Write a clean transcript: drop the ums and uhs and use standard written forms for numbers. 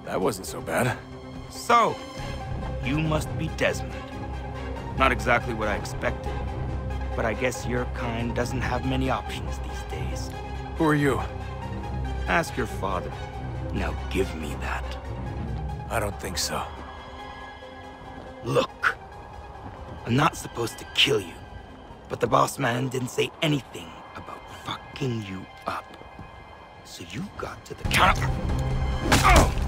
That wasn't so bad. So, you must be Desmond. Not exactly what I expected, but I guess your kind doesn't have many options these days. Who are you? Ask your father. Now give me that. I don't think so. Look, I'm not supposed to kill you, but the boss man didn't say anything about fucking you up. So you got to the counter. Oh!